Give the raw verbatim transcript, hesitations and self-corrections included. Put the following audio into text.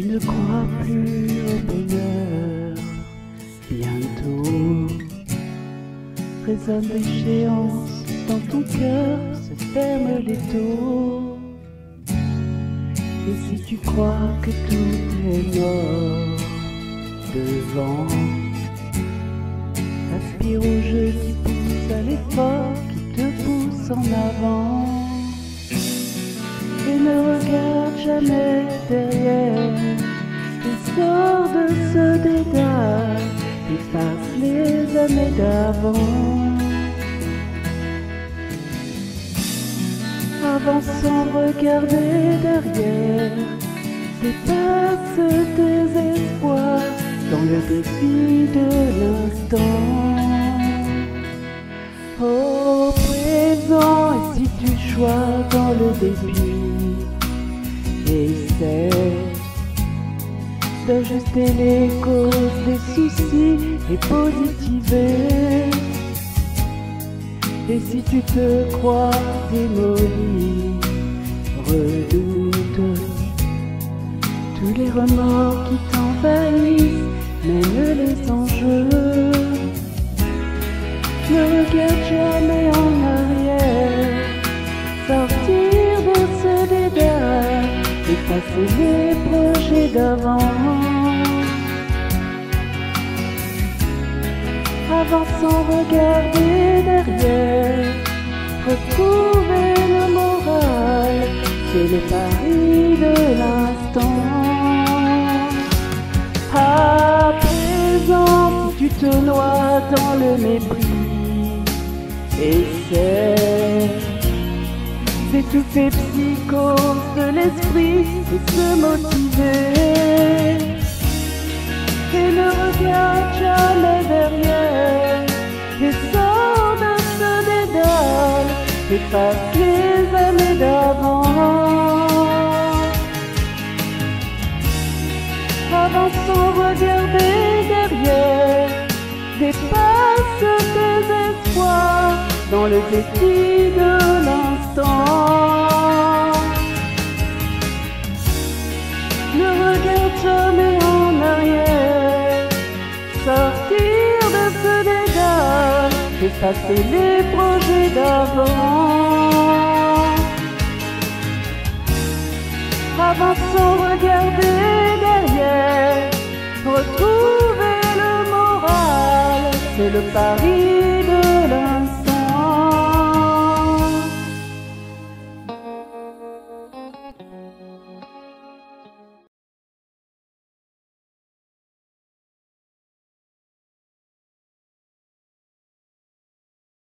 ne crois plus au bonheur, bientôt résonne l'échéance dans ton cœur, se ferment les taux. Et si tu crois que tout est mort devant, aspire au jeu qui pousse à l'effort, qui te pousse en avant. Et ne regarde jamais derrière, et sors de ce dédale, efface les années d'avant. Avance sans regarder derrière, dépasse tes espoirs dans le défi de l'instant. Au présent, et si tu chois dans le début, essaie d'ajuster les causes des soucis et positiver. Et si tu te crois démoli, redoute tous les remords qui t'envahissent, mène les enjeux. Ne regarde jamais en arrière, sortir de ce dédale, effacer les projets d'avant. Avance sans regarder derrière, retrouver le moral, c'est le pari de l'instant. À présent, si tu te noies dans le mépris, essaie d'étouffer psychose de l'esprit et se motiver. Et ne regarde jamais derrière, et sors de ce dédale, efface les années d'avant. Avance sans regarder derrière, dépasse tes espoirs dans le défi de l'instant. Ne regarde jamais en arrière, sortir de ce dédale, effacer les projets d'avant. Avance sans regarder derrière, retrouver le moral, c'est le pari